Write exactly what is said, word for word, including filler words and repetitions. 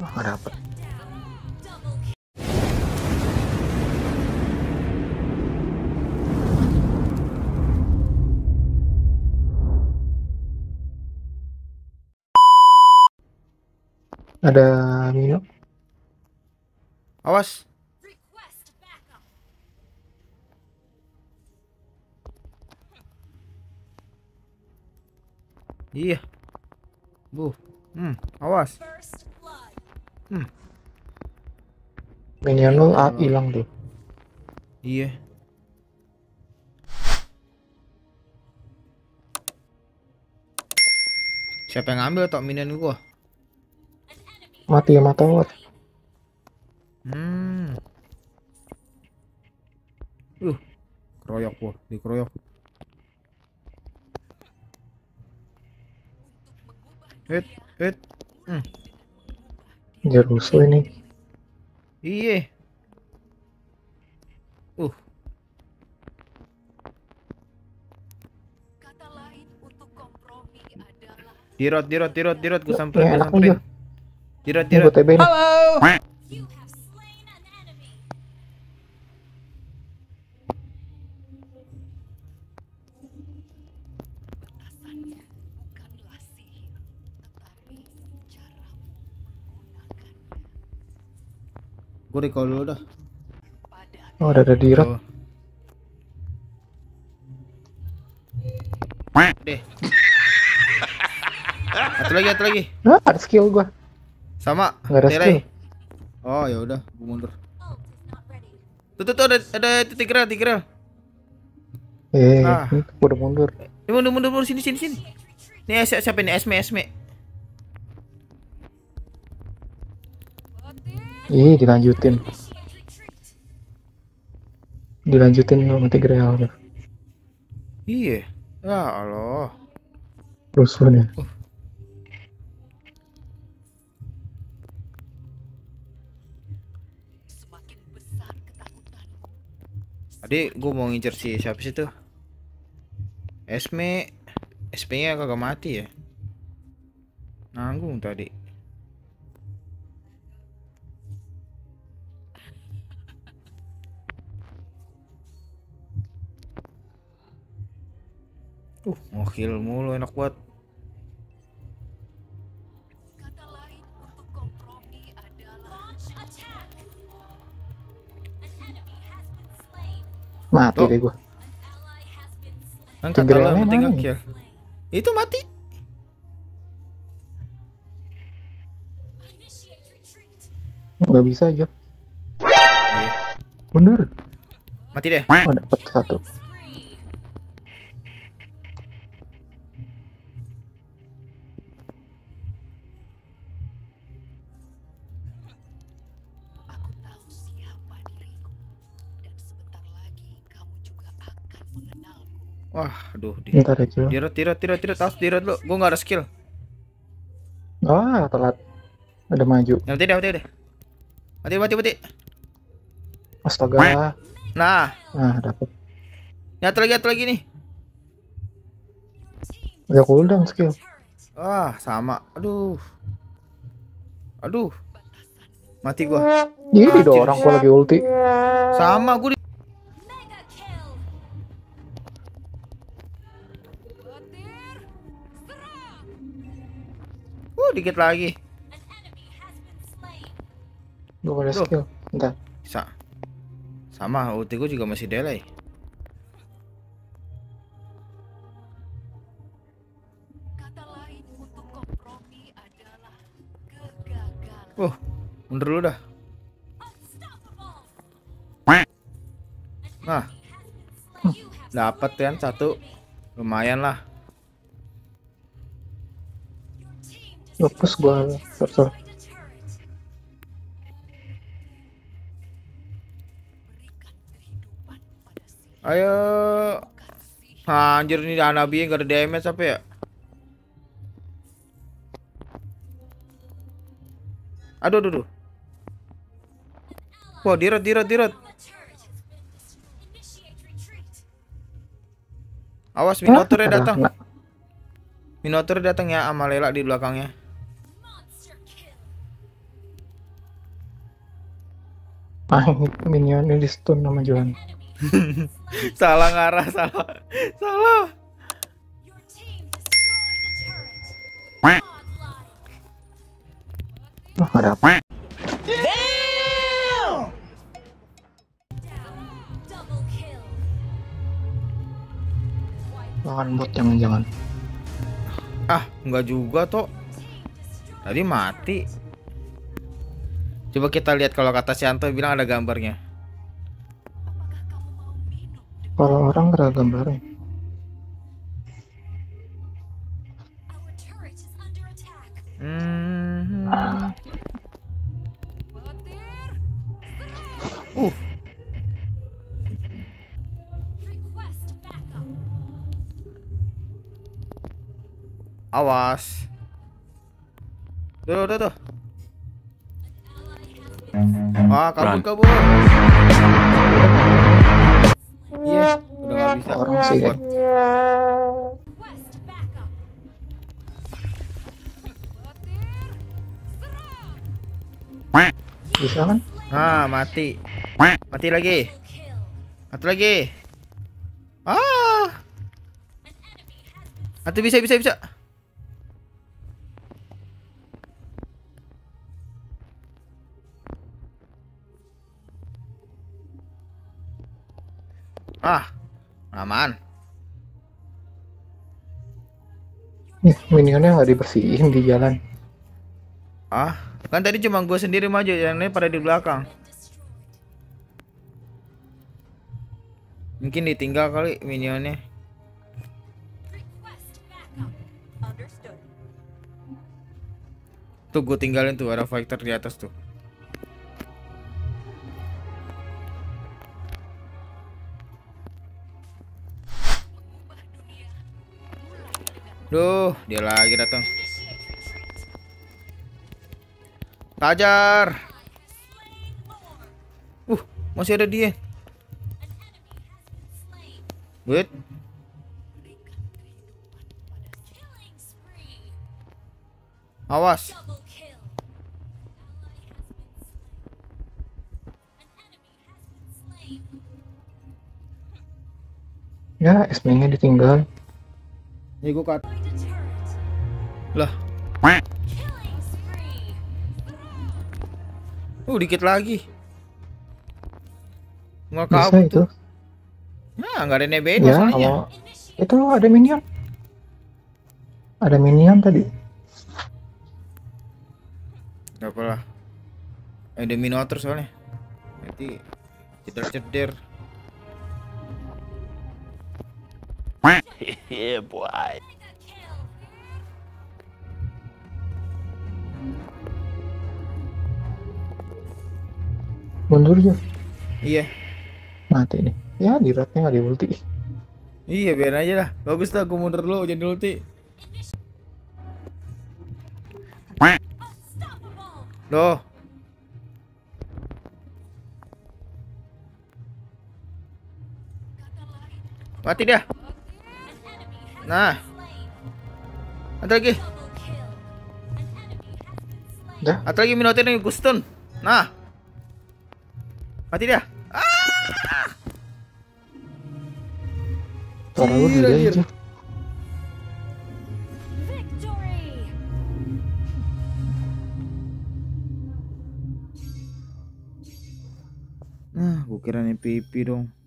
Oh, nggak dapet. Ada Mino. Awas. Iya. Bu. Hmm, awas. Hmm. Minion lu ah, hilang tuh. Iya. Siapa yang ngambil tok minion gua? Mati ya mata wat. Hmm. Uh, keroyok gua, dikeroyok. Hit, hit. Hmm. Dia rusuh ini. Iya. Uh. Dirot, dirot, dirot, dirot. Gua samperin, Ya, gua enak samperin. aja. Dirot, Ini dirot. gua T B nih. Halo. Gue recall dulu dah. Oh, ada ada dirot. Oh. Deh. Satu lagi, satu lagi. Nah, ada skill gua. Sama. Nggak ada Terai. skill. Oh ya udah, gue mundur. Tuh tuh tuh ada ada titik rel, titik rel. Eh, Ah. ini gua udah mundur. Ini mundur mundur mundur sini sini sini. Nih si- siapa ini? Esme Esme. Ih, dilanjutin. Dilanjutin sama Tigreal. Iya. Ya Allah. Rusuh nih. Uh. Tadi gue mau ngincer si siapa sih tuh? Esme. S P-nya kagak mati ya? Nanggung tadi. Uh, ngokil mulu enak banget. Mati Oh. deh gua. Kan kata lo Tigrealnya yang penting mana ngokil. Itu mati. Nggak bisa aja. Iya. Bener. Mati deh. Oh, dapet satu. Wah, aduh di. Ntar aja. Dirot, dirot, dirot, dirot, harus dirot lu. Gua nggak ada skill. Ah, telat. Ada maju. Ya, mati deh, mati deh. Mati, mati, mati. Astaga. Nah, Nah, dapet. nyatu lagi, nyatu lagi nih. Udah cooldown skill. Wah, sama. Aduh. Aduh. Mati gua. Ini Anjir. dua orang gua lagi ulti. Sama gua di... Uh, dikit lagi. Gua ada Duh. skill. Entar. Sa sama ulti gua juga masih delay. Uh, mundur dulu dah. Nah, dapat kan satu, lumayan lah. Lepas gua terus. Ayo, ah, anjir ini Hanabi nggak ada damage apa ya? Aduh, aduh, aduh. Wah, dirot, dirot, dirot. Awas Minotaurnya Ah, datang. kena. Minotaur datang ya sama Lela di belakangnya. Ah, ini minionnya di stun sama Johan. Salah ngarah, salah. Salah. Wah, nggak dapet. Lawan bot jangan-jangan. Ah, enggak juga toh. Tadi mati. Coba kita lihat kalau kata Sianto bilang ada gambarnya. Kalau orang nggak ada gambarnya. Hmm. Uh. Awas. Tuh, tuh, tuh. Ah, kabur, kabur. Iya, udah nggak bisa. Orang sih Bot. Bisa kan? Ah, mati. Mati lagi. Mati lagi. Ah. Mati, bisa, bisa, bisa. Ah, aman. Nih, minionnya nggak dibersihin di jalan. Ah, kan tadi cuma gue sendiri maju, yang lain pada di belakang. Mungkin ditinggal kali minionnya. Tuh gue tinggalin tuh, ada fighter di atas tuh. Duh, dia lagi datang. Tajar. Uh, masih ada dia. Wait. Awas. Ya, S M-nya ditinggal. Ya gue cut. Lah. Uh, dikit lagi. Nggak Bisa kabur itu. tuh. Nah, nggak ada nebeng Ya, masalahnya. kalau itu ada minion. Ada minion tadi. Gak apa-lah. Ada minotaur soalnya. Nanti ceder-ceder. Yeah, boy. Mundur aja. Iya. Mati nih. Ya, di ratnya nggak di ulti. Iya, biar aja lah. Bagus dah, gue mundur dulu jadi ulti. Loh. Mati dia. Nah. Ada lagi. Dah, Ada lagi minotaur nih, Gustun. Nah. Mati dia. Ah. suara lu Anjir, dia anjir. aja. Nah, gue kira nih pipi dong.